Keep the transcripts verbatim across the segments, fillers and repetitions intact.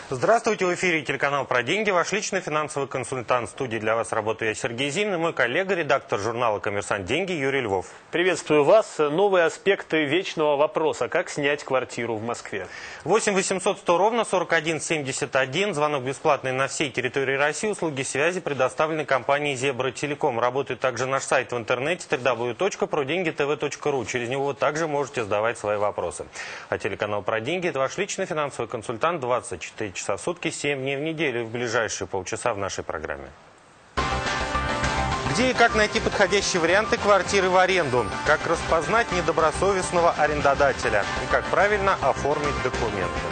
Здравствуйте, в эфире телеканал «Про деньги». Ваш личный финансовый консультант. В студии для вас работаю я, Сергей Зимин, и мой коллега, редактор журнала «Коммерсант. Деньги» Юрий Львов. Приветствую вас. Новые аспекты вечного вопроса. Как снять квартиру в Москве? восемь восемьсот сто ровно сорок один семьдесят один. Звонок бесплатный на всей территории России. Услуги связи предоставлены компанией «Зебра Телеком». Работает также наш сайт в интернете дабл ю дабл ю дабл ю точка про деньги тэ вэ точка ру. Через него вы также можете задавать свои вопросы. А телеканал «Про деньги» – это ваш личный финансовый консультант двадцать четыре часа в сутки, семь дней в неделю, в ближайшие полчаса в нашей программе. Где и как найти подходящие варианты квартиры в аренду? Как распознать недобросовестного арендодателя? И как правильно оформить документы?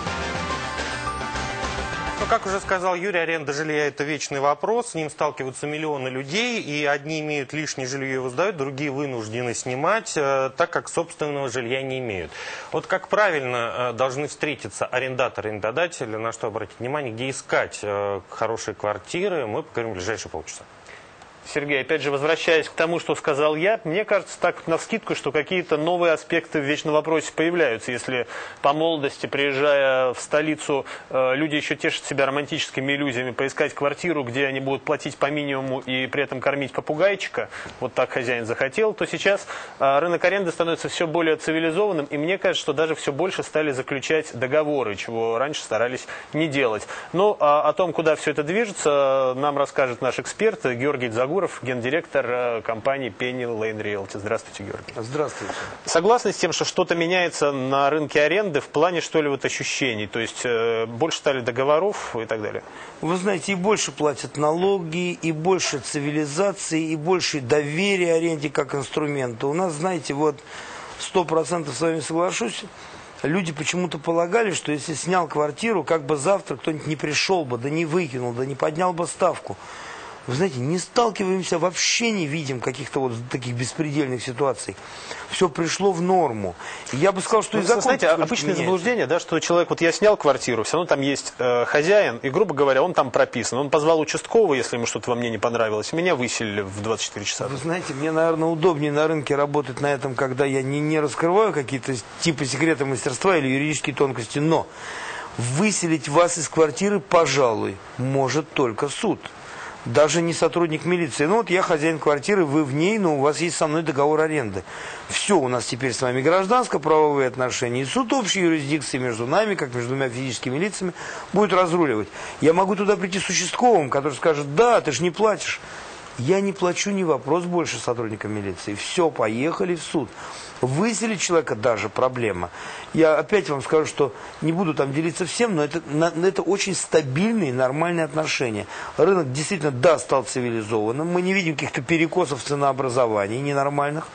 Ну, как уже сказал Юрий, аренда жилья – это вечный вопрос. С ним сталкиваются миллионы людей, и одни имеют лишнее жилье и его сдают, другие вынуждены снимать, э, так как собственного жилья не имеют. Вот как правильно э, должны встретиться арендатор и арендодатель, на что обратить внимание, где искать э, хорошие квартиры, мы поговорим в ближайшие полчаса. Сергей, опять же, возвращаясь к тому, что сказал я, мне кажется так навскидку, что какие-то новые аспекты в вечном вопросе появляются. Если по молодости, приезжая в столицу, люди еще тешат себя романтическими иллюзиями поискать квартиру, где они будут платить по минимуму и при этом кормить попугайчика, вот так хозяин захотел, то сейчас рынок аренды становится все более цивилизованным, и мне кажется, что даже все больше стали заключать договоры, чего раньше старались не делать. Но а, о том, куда все это движется, нам расскажет наш эксперт Георгий Дзагуров, гендиректор компании Penny Lane Realty. Здравствуйте, Георгий. Здравствуйте. Согласны с тем, что что-то меняется на рынке аренды в плане, что ли, вот ощущений? То есть э, больше стали договоров и так далее? Вы знаете, и больше платят налоги, и больше цивилизации, и больше доверия аренде как инструменту. У нас, знаете, вот сто процентов с вами соглашусь, люди почему-то полагали, что если снял квартиру, как бы завтра кто-нибудь не пришел бы, да не выкинул, да не поднял бы ставку. Вы знаете, не сталкиваемся, вообще не видим каких-то вот таких беспредельных ситуаций. Все пришло в норму. И я бы сказал, что ну, и закон... Знаете, обычное заблуждение, да, что человек, вот я снял квартиру, все равно там есть э, хозяин, и, грубо говоря, он там прописан. Он позвал участкового, если ему что-то во мне не понравилось, и меня выселили в двадцать четыре часа. Вы знаете, мне, наверное, удобнее на рынке работать на этом, когда я не, не раскрываю какие-то типы секрета мастерства или юридические тонкости, но выселить вас из квартиры, пожалуй, может только суд. Даже не сотрудник милиции. Ну вот я хозяин квартиры, вы в ней, но у вас есть со мной договор аренды. Все, у нас теперь с вами гражданско-правовые отношения. И суд общей юрисдикции между нами, как между двумя физическими лицами, будет разруливать. Я могу туда прийти с участковым, который скажет: да, ты же не платишь. Я не плачу, не вопрос больше сотрудникам милиции. Все, поехали в суд. Выселить человека даже проблема. Я опять вам скажу, что не буду там делиться всем, но это, это очень стабильные, нормальные отношения. Рынок действительно, да, стал цивилизованным. Мы не видим каких-то перекосов в ценообразовании ненормальных.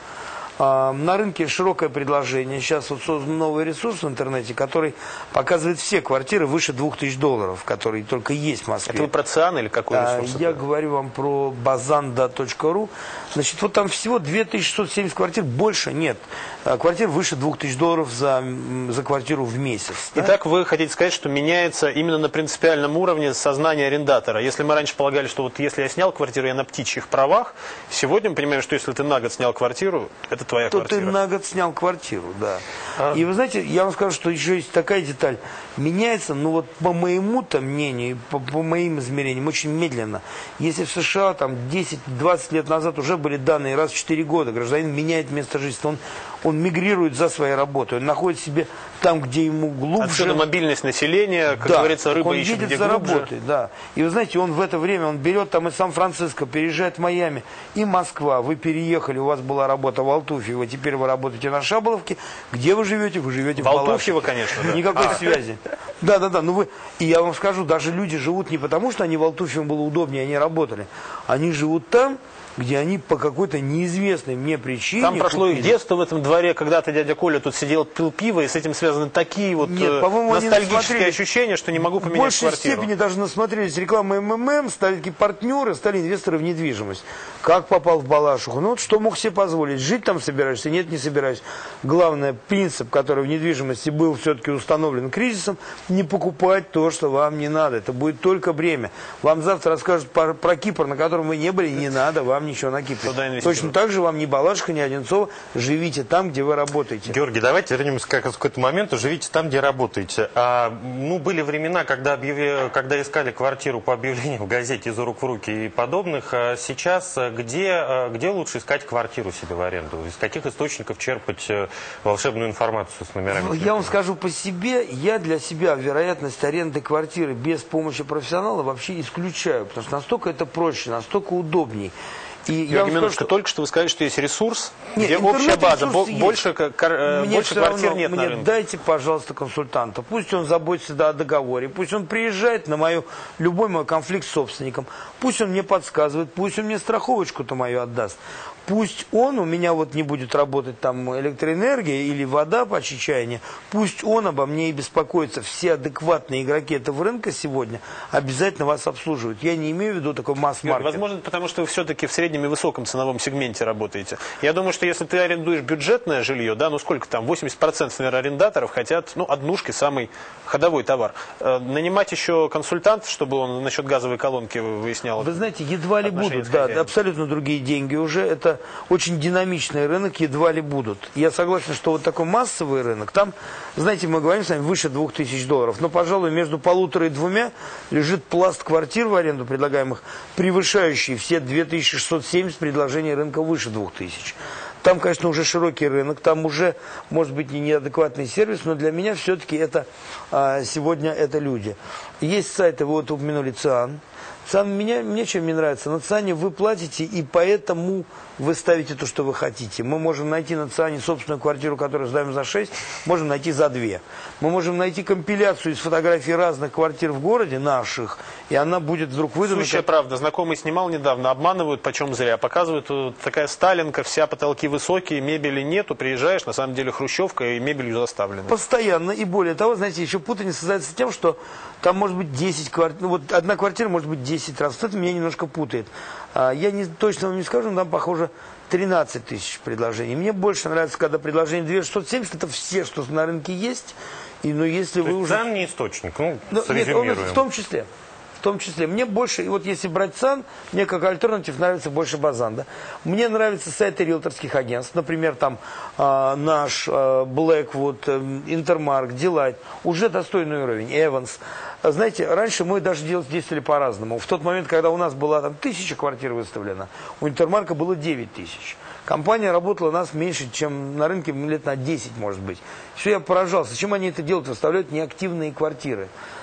А, на рынке широкое предложение. Сейчас вот создан новый ресурс в интернете, который показывает все квартиры выше двух тысяч долларов, которые только есть в Москве. Это вы про ЦИАН или какой ресурс? А, я говорю вам про базанда точка ру. Значит, вот там всего две тысячи шестьсот семьдесят квартир, больше нет. Квартир выше двух тысяч долларов за, за квартиру в месяц. Да? Итак, вы хотите сказать, что меняется именно на принципиальном уровне сознание арендатора. Если мы раньше полагали, что вот если я снял квартиру, я на птичьих правах, сегодня мы понимаем, что если ты на год снял квартиру, это твоя то квартира. Ты на год снял квартиру, да. А... И вы знаете, я вам скажу, что еще есть такая деталь. Меняется, ну вот по моему-то мнению, по, по моим измерениям, очень медленно. Если в США там десять-двадцать лет назад уже были данные раз в четыре года, гражданин меняет место жительства, он, он мигрирует за своей работой, он находит себе там, где ему глубже. Отсюда мобильность населения, как да, говорится, рыба он ищет едет где за глубже. Работой, да. И вы знаете, он в это время, он берет там из Сан-Франциско, переезжает в Майами, и Москва. Вы переехали, у вас была работа в Алтуфьево, теперь вы работаете на Шаболовке. Где вы живете? Вы живете в Алтуфьево, конечно. Да. Никакой а. связи. Да, да, да. Ну вы, и я вам скажу, даже люди живут не потому, что они в Алтуфьево было удобнее, они работали. Они живут там, где они по какой-то неизвестной мне причине... Там прошло купили. их детство в этом дворе, когда-то дядя Коля тут сидел, пил пиво, и с этим связаны такие вот Нет, ностальгические ощущения, что не могу поменять квартиру. В большей квартиру. степени даже насмотрелись рекламы эм эм эм, стали такие партнеры, стали инвесторы в недвижимость. Как попал в Балашиху? Ну вот что мог себе позволить? Жить там собираешься? Нет, не собираюсь. Главный принцип, который в недвижимости был все-таки установлен кризисом, не покупать то, что вам не надо. Это будет только бремя. Вам завтра расскажут про, про Кипр, на котором вы не были, не надо, вам ничего накипит. инвестировать. Точно так же вам ни Балашиха, ни Одинцова, живите там, где вы работаете. Георгий, давайте вернемся как в какой-то момент, живите там, где работаете. А, ну, были времена, когда, объяви, когда искали квартиру по объявлению в газете «Из рук в руки» и подобных. А сейчас где, где лучше искать квартиру себе в аренду? Из каких источников черпать волшебную информацию с номерами? Я вам скажу по себе, я для себя вероятность аренды квартиры без помощи профессионала вообще исключаю, потому что настолько это проще, настолько удобней. И я Георгий Миронович, что... только что вы сказали, что есть ресурс, Нет, где общая база, есть. больше, кар... больше квартир равно, нет мне на рынке. Дайте, пожалуйста, консультанта. Пусть он заботится да, о договоре, пусть он приезжает на мою, любой мой конфликт с собственником, пусть он мне подсказывает, пусть он мне страховочку-то мою отдаст. Пусть он, у меня вот не будет работать там электроэнергия или вода по чаяния, пусть он обо мне и беспокоится. Все адекватные игроки этого рынка сегодня обязательно вас обслуживают. Я не имею в виду такой масс-маркет. Возможно, потому что вы все-таки в среднем и высоком ценовом сегменте работаете. Я думаю, что если ты арендуешь бюджетное жилье, да, ну сколько там, восемьдесят процентов, наверное, арендаторов хотят, ну, однушки, самый ходовой товар. Э, нанимать еще консультанта, чтобы он насчет газовой колонки выяснял. Вы знаете, едва ли будут, да, абсолютно другие деньги уже. Это очень динамичный рынок, едва ли будут. Я согласен, что вот такой массовый рынок, там, знаете, мы говорим с вами, выше двух тысяч долларов. Но, пожалуй, между полутора и двумя лежит пласт квартир в аренду предлагаемых, превышающий все две тысячи шестьсот семьдесят предложений рынка выше двух тысяч. Там, конечно, уже широкий рынок, там уже, может быть, не неадекватный сервис, но для меня все-таки это а, сегодня это люди. Есть сайты, вы вот упомянули ЦИАН. ЦИАН, меня, мне чем не нравится, на ЦИАНе вы платите, и поэтому вы ставите то, что вы хотите. Мы можем найти на ЦИАНе собственную квартиру, которую сдаем за шесть, можем найти за две. Мы можем найти компиляцию из фотографий разных квартир в городе, наших, и она будет вдруг выдана. Сущая правда. Знакомый снимал недавно, обманывают почем зря. Показывают, вот такая сталинка, вся потолки высокие, мебели нету, приезжаешь, на самом деле хрущевка и мебелью заставлена. Постоянно, и более того, знаете, еще путаница создается тем, что там может быть десять квартир, ну вот одна квартира может быть десять раз, это меня немножко путает. А, я не, точно вам не скажу, но там, похоже, тринадцать тысяч предложений. Мне больше нравится, когда предложение две тысячи шестьсот семьдесят, это все, что на рынке есть. И, ну, если То вы есть уже... ЦИАН не источник, ну, Ну, срезюмируем. нет, он, в том числе. В том числе. Мне больше, и вот если брать ЦИАН, мне как альтернатив нравится больше Базан. Да? Мне нравятся сайты риэлторских агентств. Например, там э, наш, э, Blackwood, э, Intermark, Delight. Уже достойный уровень. Evans. Знаете, раньше мы даже действовали по-разному. В тот момент, когда у нас была там тысяча квартир выставлена, у Интермарка было девять тысяч. Компания работала у нас меньше, чем на рынке лет на десять, может быть. Все, я поражался. Зачем они это делают? Выставляют неактивные квартиры.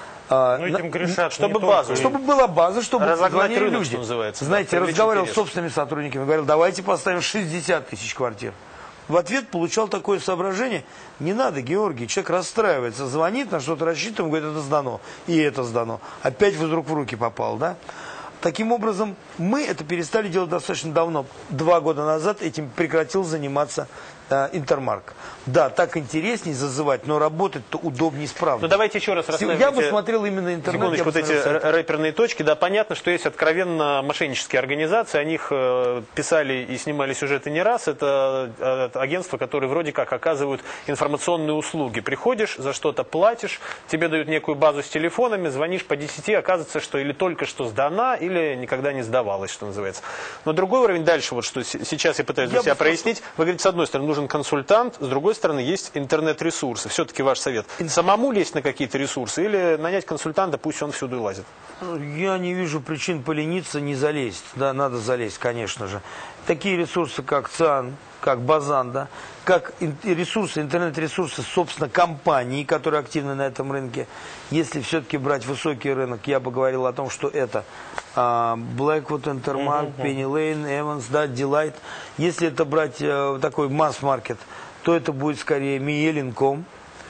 Ну, этим грешат, чтобы базу. Чтобы была база, чтобы разогнать звонили рынок, люди. что называется. Знаете, Да, разговаривал с интерес. собственными сотрудниками, говорил, давайте поставим шестьдесят тысяч квартир. В ответ получал такое соображение, не надо, Георгий, человек расстраивается, звонит, на что-то рассчитываем, говорит, это сдано, и это сдано. Опять из рук в руки попал, да? Таким образом, мы это перестали делать достаточно давно. Два года назад этим прекратил заниматься э, Интермарк. Да, так интереснее зазывать, но работать-то удобнее, справнее. Ну давайте еще раз расставим. Я бы смотрел именно интернет. Секундочку, вот эти рэперные точки. Да, понятно, что есть откровенно мошеннические организации. О них э, писали и снимали сюжеты не раз. Это э, агентства, которые вроде как оказывают информационные услуги. Приходишь, за что-то платишь, тебе дают некую базу с телефонами, звонишь по десяти, оказывается, что или только что сдана, или никогда не сдавалась, что называется. Но другой уровень дальше, вот что сейчас я пытаюсь для себя прояснить. Вы говорите, с одной стороны, нужен консультант, с другой стороны, есть интернет-ресурсы. Все-таки ваш совет. Самому лезть на какие-то ресурсы или нанять консультанта, пусть он всюду и лазит? Я не вижу причин полениться, не залезть. Да, надо залезть, конечно же. Такие ресурсы, как ЦИАН, как Базан, да, как ресурсы, интернет-ресурсы, собственно, компаний, которые активны на этом рынке. Если все-таки брать высокий рынок, я бы говорил о том, что это а, Blackwood, Intermark, uh-huh. Penny Lane, Evans, да, Delight. Если это брать а, такой масс-маркет, то это будет скорее Miele точка ком.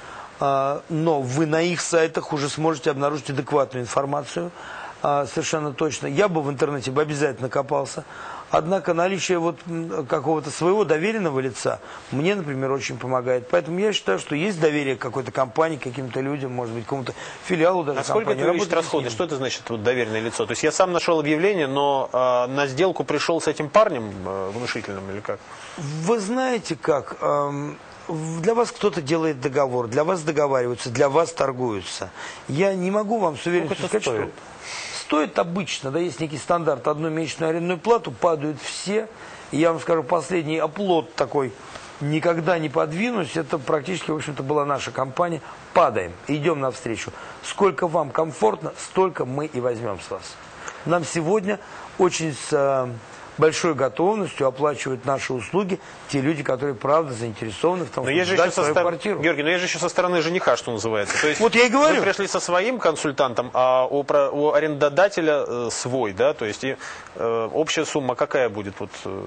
А, но вы на их сайтах уже сможете обнаружить адекватную информацию. А, совершенно точно. Я бы в интернете бы обязательно копался. Однако наличие вот какого-то своего доверенного лица мне, например, очень помогает. Поэтому я считаю, что есть доверие к какой-то компании, к каким-то людям, может быть, какому-то филиалу даже. А сколько это увеличит расходы? Что это значит, вот, доверенное лицо? То есть я сам нашел объявление, но э, на сделку пришел с этим парнем э, внушительным или как? Вы знаете как? Эм, для вас кто-то делает договор, для вас договариваются, для вас торгуются. Я не могу вам с уверенностью сказать, что... стоит обычно, да, есть некий стандарт, одну месячную арендную плату, падают все. И я вам скажу, последний оплот такой, никогда не подвинусь, это практически, в общем-то, была наша компания. Падаем, идем навстречу. Сколько вам комфортно, столько мы и возьмем с вас. Нам сегодня очень с э, большой готовностью оплачивают наши услуги те люди, которые, правда, заинтересованы в том, но чтобы сдать свою стар... квартиру. Георгий, но есть же еще со стороны жениха, что называется. То есть вот я и говорю. Вы пришли со своим консультантом, а у, про... у арендодателя э, свой, да? То есть и, э, общая сумма какая будет? Вот, э...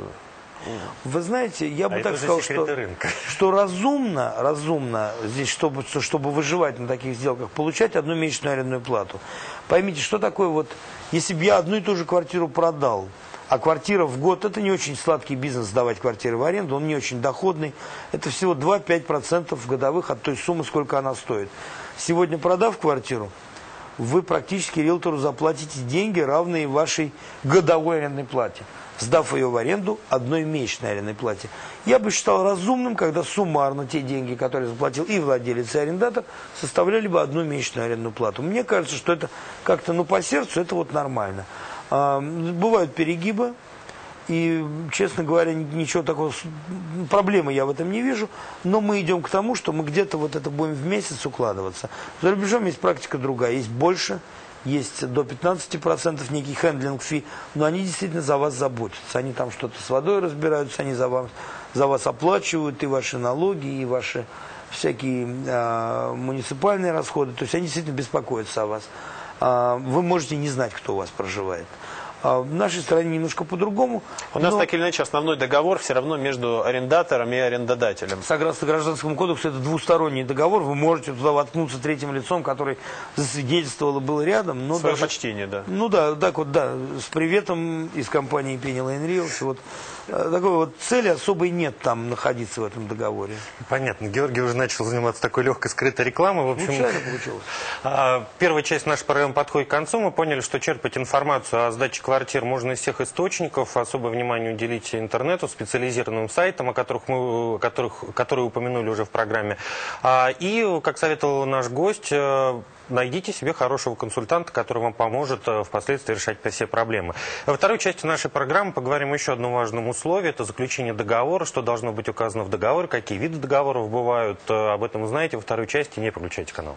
Вы знаете, я бы а так сказал, что, что разумно, разумно здесь, чтобы, чтобы выживать на таких сделках, получать одну месячную арендную плату. Поймите, что такое вот, если бы я одну и ту же квартиру продал, а квартира в год, это не очень сладкий бизнес сдавать квартиры в аренду, он не очень доходный, это всего два-пять процентов годовых от той суммы, сколько она стоит. Сегодня, продав квартиру, вы практически риэлтору заплатите деньги, равные вашей годовой арендной плате, сдав ее в аренду одной месячной арендной плате. Я бы считал разумным, когда суммарно те деньги, которые заплатил и владелец, и арендатор, составляли бы одну месячную арендную плату. Мне кажется, что это как-то, ну, по сердцу, это вот нормально. А, бывают перегибы, и, честно говоря, ничего такого, проблемы я в этом не вижу, но мы идем к тому, что мы где-то вот это будем в месяц укладываться. За рубежом есть практика другая, есть больше. Есть до пятнадцати процентов некий хендлинг-фи, но они действительно за вас заботятся. Они там что-то с водой разбираются, они за вас, за вас оплачивают и ваши налоги, и ваши всякие э, муниципальные расходы. То есть они действительно беспокоятся о вас. Э, вы можете не знать, кто у вас проживает. А в нашей стране немножко по-другому. У нас но... так или иначе основной договор все равно между арендатором и арендодателем. Согласно Гражданскому кодексу, это двусторонний договор. Вы можете туда воткнуться третьим лицом, который засвидетельствовал и был рядом. Но Свое даже... почтение, да. Ну да, так вот, да, с приветом из компании Penny Lane Realty. Вот такой вот цели особой нет там находиться в этом договоре. Понятно. Георгий уже начал заниматься такой легкой скрытой рекламой. В общем, случайно получилось. Первая часть нашей программы подходит к концу. Мы поняли, что черпать информацию о сдаче квартир можно из всех источников. Особое внимание уделите интернету, специализированным сайтам, о которых мы, которых, которые упомянули уже в программе. И, как советовал наш гость, найдите себе хорошего консультанта, который вам поможет впоследствии решать все проблемы. Во второй части нашей программы поговорим еще о одном важном условии. Это заключение договора, что должно быть указано в договоре, какие виды договоров бывают. Об этом узнаете во второй части. Не переключайте канал.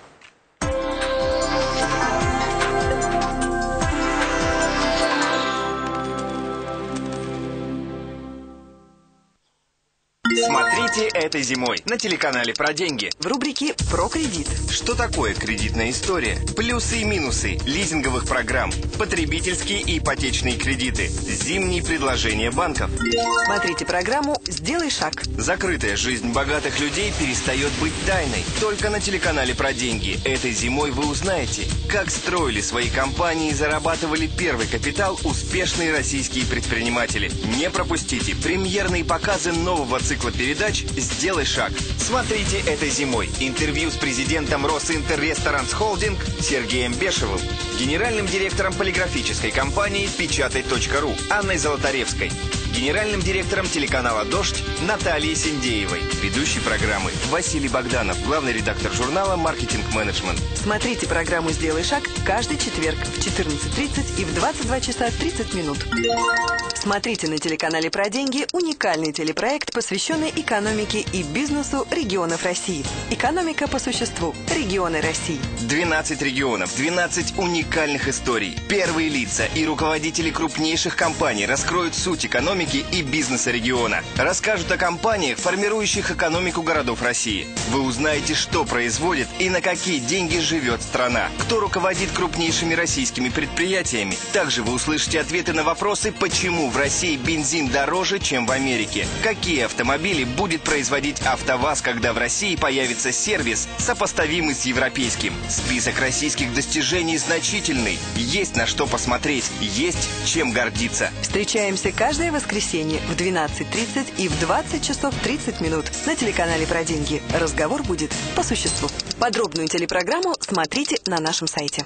Смотрите этой зимой на телеканале «Про деньги». В рубрике «Про кредит». Что такое кредитная история? Плюсы и минусы лизинговых программ, потребительские и ипотечные кредиты, зимние предложения банков. Смотрите программу «Сделай шаг». Закрытая жизнь богатых людей перестает быть тайной. Только на телеканале «Про деньги». Этой зимой вы узнаете, как строили свои компании и зарабатывали первый капитал успешные российские предприниматели. Не пропустите премьерные показы нового цикла передач «Сделай шаг». Смотрите этой зимой интервью с президентом Росинтерресторанс Холдинг Сергеем Бешевым, генеральным директором полиграфической компании «Печатай точка ру» Анной Золотаревской, генеральным директором телеканала «Дождь» Натальей Синдеевой, ведущей программы Василий Богданов, главный редактор журнала «Маркетинг-менеджмент». Смотрите программу «Сделай шаг» каждый четверг в четырнадцать тридцать и в двадцать два часа тридцать минут. Смотрите на телеканале «Про деньги» уникальный телепроект, посвященный экономике и бизнесу регионов России. Экономика по существу. Регионы России. двенадцать регионов, двенадцать уникальных историй. Первые лица и руководители крупнейших компаний раскроют суть экономики и бизнеса региона. Расскажут о компаниях, формирующих экономику городов России. Вы узнаете, что производит и на какие деньги живет страна. Кто руководит крупнейшими российскими предприятиями. Также вы услышите ответы на вопросы, почему в России бензин дороже, чем в Америке. Какие автомобили будет производить АвтоВАЗ, когда в России появится сервис, сопоставимый с европейским. Список российских достижений значительный. Есть на что посмотреть, есть чем гордиться. Встречаемся каждое воскресенье в двенадцать тридцать и в двадцать часов тридцать минут на телеканале «Про деньги». Разговор будет по существу. Подробную телепрограмму смотрите на нашем сайте.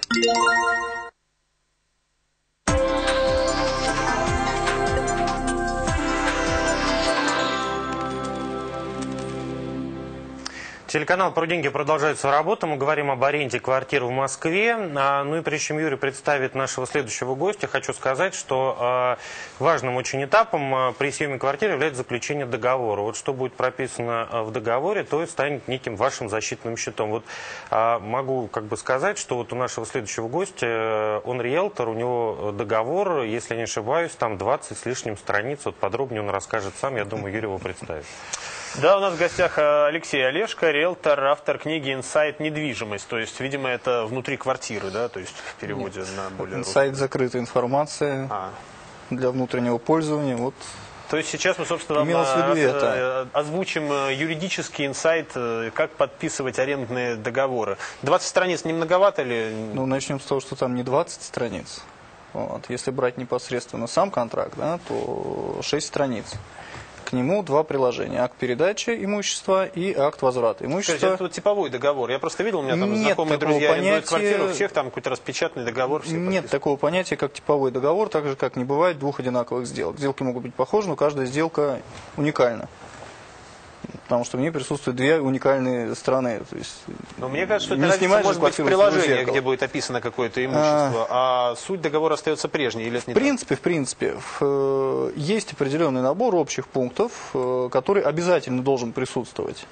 Телеканал «Про деньги» продолжает свою работу. Мы говорим об аренде квартир в Москве. Ну и прежде чем Юрий представит нашего следующего гостя, хочу сказать, что важным очень этапом при съеме квартиры является заключение договора. Вот что будет прописано в договоре, то и станет неким вашим защитным щитом. Вот могу как бы сказать, что вот у нашего следующего гостя, он риэлтор, у него договор, если не ошибаюсь, там двадцать с лишним страниц. Вот подробнее он расскажет сам, я думаю, Юрий его представит. Да, у нас в гостях Алексей Олешко, риэлтор, автор книги «Инсайт. Недвижимость». То есть, видимо, это внутри квартиры, да, то есть в переводе Нет. на более... «Инсайт» — закрытая информация а. для внутреннего пользования. Вот. То есть сейчас мы, собственно, вам это. озвучим юридический инсайт, как подписывать арендные договоры. двадцать страниц не многовато ли? Ну, начнем с того, что там не двадцать страниц. Вот. Если брать непосредственно сам контракт, да, то шесть страниц. К нему два приложения. Акт передачи имущества и акт возврата имущества. Скажите, это вот типовой договор. Я просто видел, у меня там Нет знакомые друзья понятия... арендуют квартиру, у всех там какой-то распечатанный договор. Все Нет такого понятия, как типовой договор, так же, как не бывает двух одинаковых сделок. Сделки могут быть похожи, но каждая сделка уникальна. Потому что в ней присутствуют две уникальные страны. То есть, но мне кажется, что это может быть в приложении, где будет описано какое-то имущество, а, а суть договора остается прежней. Или это не в принципе, так? в принципе, в, есть определенный набор общих пунктов, который обязательно должен присутствовать.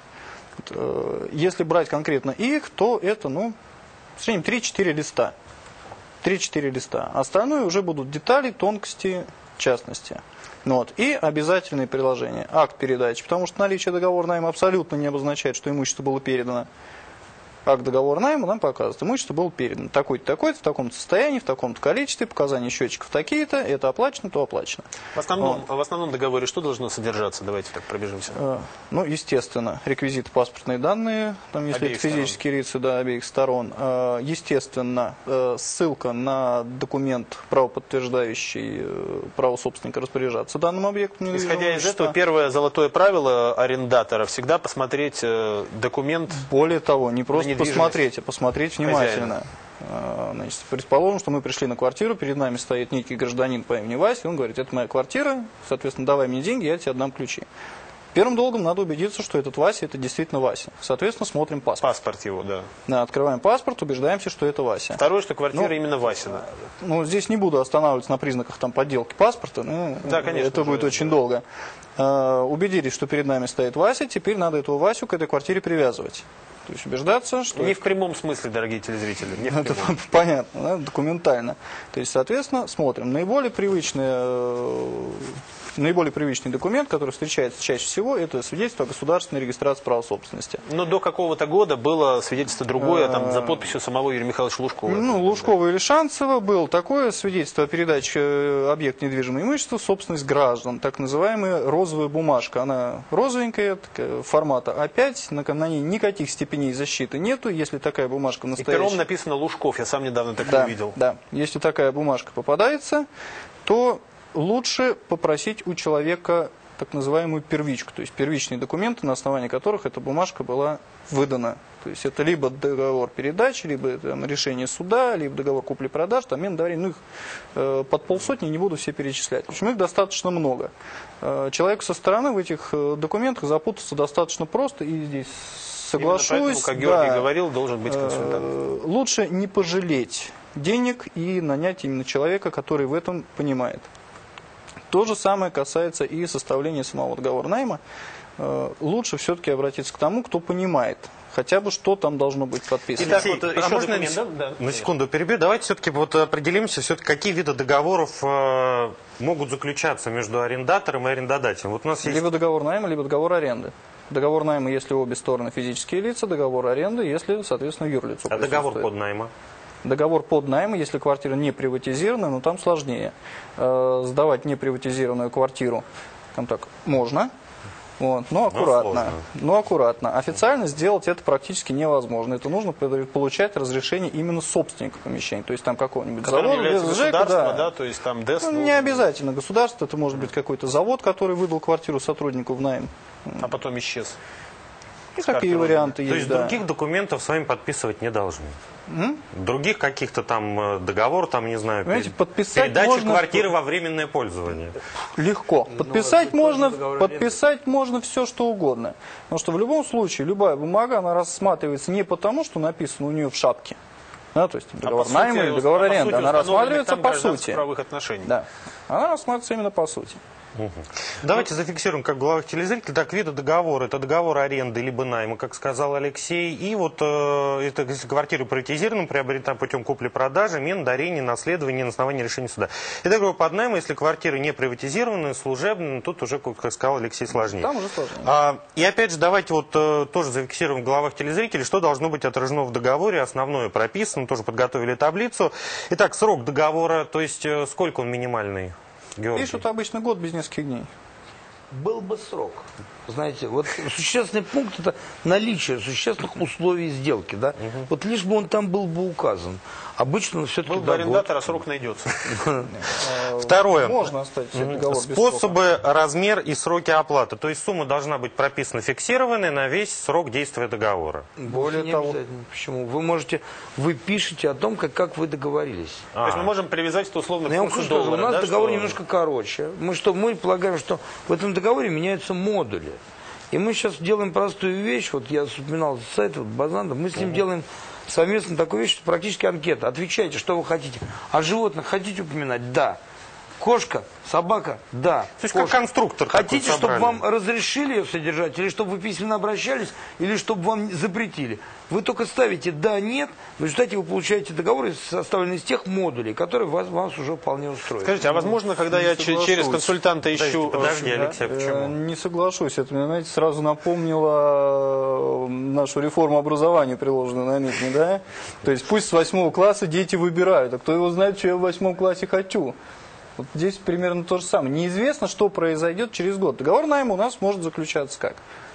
Если брать конкретно их, то это, ну, в среднем три-четыре листа. три-четыре листа. Остальное уже будут детали, тонкости, частности. Вот. И обязательные приложения. Акт передачи, потому что наличие договора найма абсолютно не обозначает, что имущество было передано. Акт договора найма нам показывает, имущество было передано. Такой-то, такой-то, в таком-то состоянии, в таком-то количестве, показания счетчиков такие-то, это оплачено, то оплачено. В основном, вот. в основном договоре что должно содержаться? Давайте так пробежимся. Ну, естественно, реквизиты, паспортные данные, там, если обеих это физические лица, да, обеих сторон. Естественно, ссылка на документ, правоподтверждающий право собственника распоряжаться данным объектом. Исходя из этого, первое золотое правило арендатора — всегда посмотреть документ. Более того, не просто посмотреть, а посмотреть внимательно. Значит, предположим, что мы пришли на квартиру, перед нами стоит некий гражданин по имени Вася, он говорит, это моя квартира, соответственно, давай мне деньги, я тебе отдам ключи. Первым долгом надо убедиться, что этот Вася, это действительно Вася. Соответственно, смотрим паспорт. Паспорт его, да. Да, открываем паспорт, убеждаемся, что это Вася. Второе, что квартира ну, именно Васина. Ну, здесь не буду останавливаться на признаках там подделки паспорта, ну, да, конечно, это будет очень да. долго. Uh, убедились, что перед нами стоит Вася, теперь надо этого Васю к этой квартире привязывать. То есть убеждаться, что... Не в прямом смысле, дорогие телезрители. Не в это понятно, да, документально. То есть, соответственно, смотрим. Наиболее привычный, наиболее привычный документ, который встречается чаще всего, это свидетельство о государственной регистрации права собственности. Но до какого-то года было свидетельство другое, там, за подписью самого Юрия Михайловича Лужкова. Ну, Лужкова или Шанцева было такое свидетельство о передаче объекта недвижимого имущества в собственность граждан, так называемая розовая бумажка. Она розовенькая, формата А пять, на, на ней никаких степеней защиты нету, если такая бумажка настоящая. И пером написано Лужков, я сам недавно такое да, увидел. Да, если такая бумажка попадается, то лучше попросить у человека так называемую первичку, то есть первичные документы, на основании которых эта бумажка была выдана. То есть это либо договор передачи, либо там, решение суда, либо договор купли-продаж, там мен доверения, ну их э, под полсотни не буду все перечислять. В общем, их достаточно много. Э, человеку со стороны в этих э, документах запутаться достаточно просто, и здесь соглашусь. Именно поэтому, как Георгий да, говорил, должен быть консультант. Э, лучше не пожалеть денег и нанять именно человека, который в этом понимает. То же самое касается и составления самого договора найма. Лучше все-таки обратиться к тому, кто понимает, хотя бы что там должно быть подписано. Итак, вот, а еще можно документ, на, да? на секунду перебью? Давайте все-таки вот определимся, все-таки какие виды договоров э, могут заключаться между арендатором и арендодателем. Вот у нас есть... Либо договор найма, либо договор аренды. Договор найма, если обе стороны физические лица, договор аренды, если, соответственно, юрлицо. А договор под найма? Договор под найм, если квартира не приватизирована, но там сложнее. Э, сдавать неприватизированную квартиру, там так, можно, вот, но аккуратно. Но, но аккуратно. Официально сделать это практически невозможно. Это нужно получать разрешение именно собственника помещения. То есть там какого-нибудь завода, без ЖЭКа, да. да, то есть там ДЭС. Ну, не обязательно государство, это может быть какой-то завод, который выдал квартиру сотруднику в найм. А потом исчез. И такие варианты есть, То есть да. других документов с вами подписывать не должны? М? Других каких-то там договор, там, не знаю, Понимаете, перед- подписать передача можно- квартиры во временное пользование. Легко. Подписать можно, подписать можно все, что угодно. Потому что в любом случае любая бумага, она рассматривается не потому, что написано у нее в шапке. Да, то есть договор по найма сути, или договор по аренды. сути, Она установленных рассматривается там по гражданских сути. правовых отношений. Да. Она рассматривается именно по сути. Давайте зафиксируем, как главных телезрителей, так, виды договора. Это договор аренды либо найма, как сказал Алексей. И вот э, это, если квартира приватизирована, приобретена путем купли-продажи, мен, дарения, наследования на основании решения суда. И договор под найм, если квартира не приватизирована, служебная, тут уже, как сказал Алексей, сложнее. Там уже сложнее. А, и опять же, давайте вот э, тоже зафиксируем в головах телезрителей, что должно быть отражено в договоре. Основное прописано, тоже подготовили таблицу. Итак, срок договора, то есть э, сколько он минимальный? Георгий? Пишут обычно год без нескольких дней. Был бы срок. Знаете, вот существенный пункт – это наличие существенных условий сделки. Да? Угу. Вот лишь бы он там был бы указан. Обычно все-таки Был бы арендатор, а срок найдется. Второе. Можно оставить договор без Способы, размер и сроки оплаты. То есть сумма должна быть прописана фиксированной на весь срок действия договора. Более того, почему? Вы можете, вы пишете о том, как, как вы договорились. То есть мы можем привязать это условно к Но я вам курсу скажу, доллара. у нас да, договор что- немножко короче. Мы что, мы полагаем, что в этом договоре меняются модули. И мы сейчас делаем простую вещь. Вот я вспоминал сайт вот, Базанда. Мы с ним делаем совместно такую вещь, что практически анкета. Отвечайте, что вы хотите. О животных хотите упоминать? Да. Кошка, собака? Да. То есть Кошка. как конструктор такой Хотите, чтобы собрали? вам разрешили ее содержать, или чтобы вы письменно обращались, или чтобы вам запретили? Вы только ставите «да», «нет», в результате вы получаете договор, составленный из тех модулей, которые вас, вас уже вполне устроят. Скажите, а возможно, когда я че- соглашусь. через консультанта ищу... Подожди, э, Алексей, Э, почему? Не соглашусь. Это, мне, знаете, сразу напомнило э, нашу реформу образования, приложенную на НИТ, да? То есть пусть с восьмого класса дети выбирают, а кто его знает, что я в восьмом классе хочу. Вот здесь примерно то же самое. Неизвестно, что произойдет через год. Договор найма у нас может заключаться как?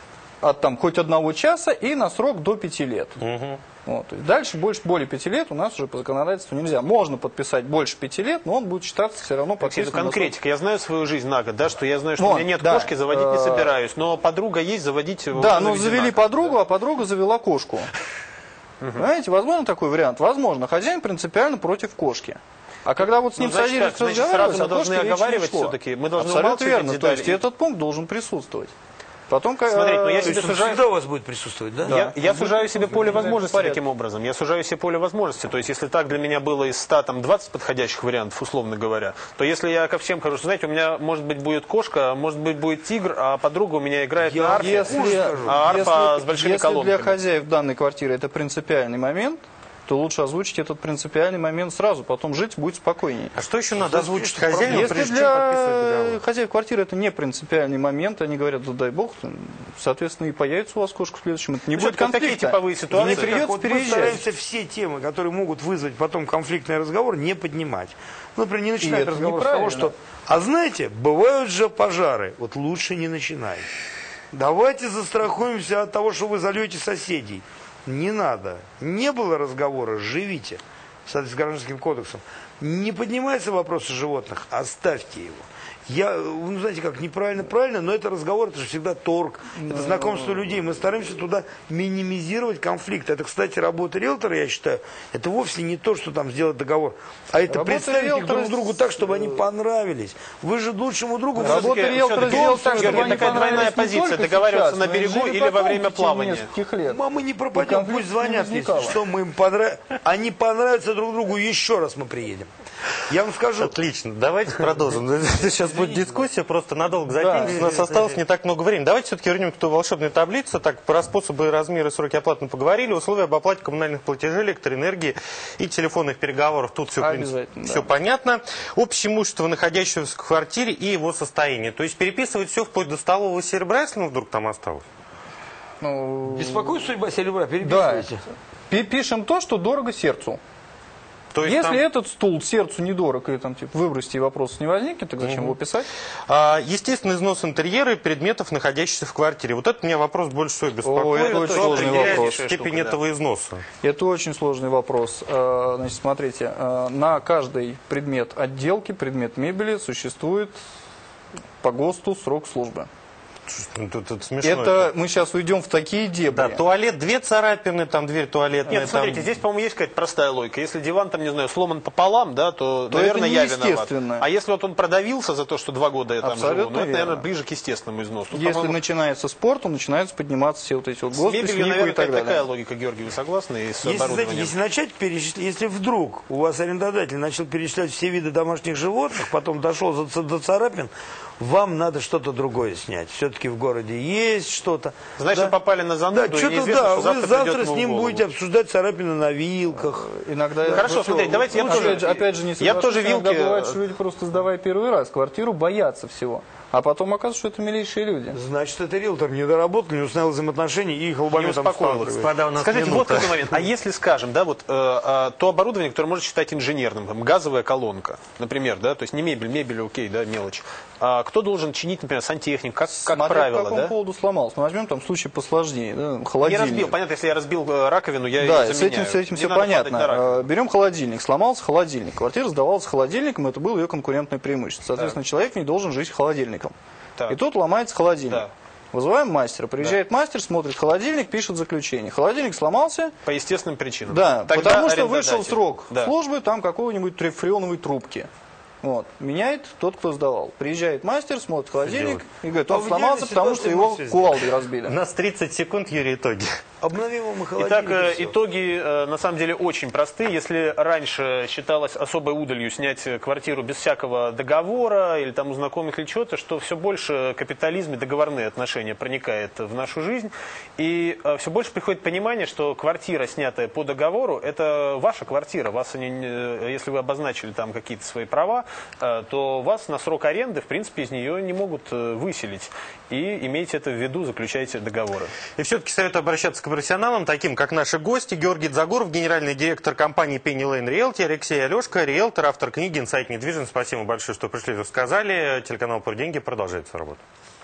От там хоть одного часа и на срок до пяти лет. Угу. Вот, то есть дальше больше более пяти лет у нас уже по законодательству нельзя. Можно подписать больше пяти лет, но он будет считаться все равно Алексей, ну, подписанным. на срок. конкретика. Я знаю свою жизнь на год, да, что я знаю, что Вон, у меня нет да. кошки, заводить не Э, собираюсь. Но подруга есть, заводить... Да, уже но заведена. завели подругу, а подруга завела кошку. Понимаете, возможно такой вариант? Возможно. Хозяин принципиально против кошки. А когда вот с ним Ну, значит, садились как? Значит, разговаривать, сразу мы о кошке должны речи не оговаривать шло. все-таки. Мы должны Абсолютно умалчивать верно. эти То есть детали. этот пункт должен присутствовать. Потом, э, Смотрите, ну, я То себе есть он сужаю... всегда у вас будет присутствовать, да? Я, я сужаю себе поле возможностей порядке. таким образом. Я сужаю себе поле возможностей. То есть, если так для меня было из ста, там, двадцать подходящих вариантов, условно говоря, то если я ко всем хожу, что, знаете, у меня, может быть, будет кошка, может быть, будет тигр, а подруга у меня играет Я на арфе, Если, а арфа если- с большими если колонками. для хозяев данной квартиры это принципиальный момент, то лучше озвучить этот принципиальный момент сразу, потом жить будет спокойнее. А что еще надо озвучить хозяину, Если прежде чем подписывать для договор? хозяев квартиры это не принципиальный момент, они говорят, да дай бог, соответственно, и появится у вас кошка в следующем. Это не Ну, будет что, такие конфликта. типовые ситуации. Не придется Вот мы переезжать. стараемся все темы, которые могут вызвать потом конфликтный разговор, не поднимать. Ну, например, не начинать это разговор с того, неправильно. что... А знаете, бывают же пожары. Вот лучше не начинай. Давайте застрахуемся от того, что вы зальете соседей. Не надо. Не было разговора, живите. В соответствии с Гражданским кодексом. Не поднимается вопрос о животных, оставьте его. Я, ну, знаете как, неправильно, правильно, но это разговор, это же всегда торг, это знакомство людей. Мы стараемся туда минимизировать конфликт. Это, кстати, работа риэлтора, я считаю, это вовсе не то, что там сделать договор, а это Работа представить их риэлтора друг другу так, чтобы они понравились. Вы же лучшему другу... Работа Всё-таки- риэлтора всё-таки сделать так, Георгий, чтобы они такая двойная понравились не позиция, только договариваться сейчас, на но и берегу жили или во потом время в течение плавания. нескольких лет. А мы не пропадем, конфликта пусть звонят, не если возникало. что, мы им понрав... они понравятся друг другу, еще раз мы приедем. Я вам скажу, Отлично, давайте продолжим. Сейчас будет дискуссия, просто надолго затянется, у нас осталось не так много времени. Давайте все-таки вернем к той волшебной таблице. Так, про способы, размеры, сроки оплаты мы поговорили. Условия об оплате коммунальных платежей, электроэнергии и телефонных переговоров. Тут все, в принципе, Обязательно, все да. понятно. Общее имущество, находящегося в квартире и его состояние. То есть переписывать все вплоть до столового серебра, если ну, вдруг там осталось. Ну, беспокоит судьба серебра, да. переписывайте. Пи- Пишем то, что дорого сердцу. То есть Если там, этот стул сердцу недорог, и там типа выбросьте, и вопросов не возникнет, так зачем его писать? а, естественный износ интерьера и предметов, находящихся в квартире. Вот это меня вопрос больше всего беспокоит. это очень Кто сложный определяет вопрос. степень Штука, да. этого износа. Это очень сложный вопрос. Э, Значит, смотрите, э, на каждый предмет отделки, предмет мебели существует по ГОСТу срок службы. Ну, тут, тут смешно. Это мы сейчас уйдем в такие дебри. Да, туалет, две царапины, там дверь туалетная. Нет, там... смотрите, здесь, по-моему, есть какая-то простая логика. Если диван, там, не знаю, сломан пополам, да, то, То наверное, это я виноват. неестественно. А если вот он продавился за то, что два года я там Абсолютно живу, ну, это, наверное, верно. ближе к естественному износу. Тут, Если по-моему, начинается спорт, то начинаются подниматься все вот эти вот с ГОСТы, мебелью, СНИПы наверное, и так далее. такая логика, Георгий, вы согласны? И с Если, знаете, оборудованием? если начать перечислять, если вдруг у вас арендодатель начал перечислять все виды домашних животных, потом дошел до, до царапин, вам надо что-то другое снять. Все-таки в городе есть что-то. Значит, да? вы попали на зануду, Да, и что-то неизвестно, да, что вы завтра, завтра придет с ему в ним голову. будете обсуждать царапины на вилках. Иногда Хорошо, ну, смотрите, давайте я лучше, тоже- опять же, не я соглашусь, тоже иногда вилки- бывает, что люди просто сдавая первый раз квартиру, боятся всего. А потом оказывается, что это милейшие люди. Значит, это риэлтор не доработал, не установил взаимоотношения и их лбами Не там успокоилась. сталкивает. Господа, у нас Скажите, минута. вот какой момент. А если, скажем, да, вот э, э, то оборудование, которое можно считать инженерным, там, газовая колонка, например, да, то есть не мебель, мебель, окей, да, мелочь. А кто должен чинить, например, сантехник, как, как Смотря правило, по какому да? поводу сломался. Мы возьмем там случай посложнее. Да, Не холодильник. разбил, понятно, если я разбил э, раковину, я Да, ее с заменяю. этим, с этим Не все надо падать понятно. на раковину. Э, Берем холодильник. Сломался холодильник. Квартира сдавалась холодильником, это было ее конкурентное преимущество. Соответственно, человек не должен жить холодильником. Так. И тут ломается холодильник. Да. Вызываем мастера. Приезжает мастер, смотрит холодильник, пишет заключение. Холодильник сломался. По естественным причинам. Да, Тогда потому что арендодатель. вышел срок Да. службы там какого-нибудь трифреоновой трубки. Вот. Меняет тот, кто сдавал. Приезжает мастер, смотрит холодильник и говорит, он А в сломался, идеальной потому что ситуации его мы всё кувалдой У разбили. нас тридцать секунд, Юрий, итоги. Обновим ему холодильник. Итак, э, и всё. итоги э, на самом деле очень простые. Если раньше считалось особой удалью снять квартиру без всякого договора или там у знакомых или чего-то, что все больше капитализм и договорные отношения проникает в нашу жизнь. И э, все больше приходит понимание, что квартира, снятая по договору, это ваша квартира. Вас они, не- если вы обозначили там какие-то свои права, э, то вас на срок аренды, в принципе, из нее не могут э, выселить. И имейте это в виду, заключайте договоры. И все-таки советую обращаться к профессионалам, таким как наши гости. Георгий Дзагоров, генеральный директор компании Penny Lane Realty, Алексей Алешко, риэлтор, автор книги «Инсайт недвижимости». Спасибо большое, что пришли и рассказали. Телеканал «Про деньги» продолжает свою работу.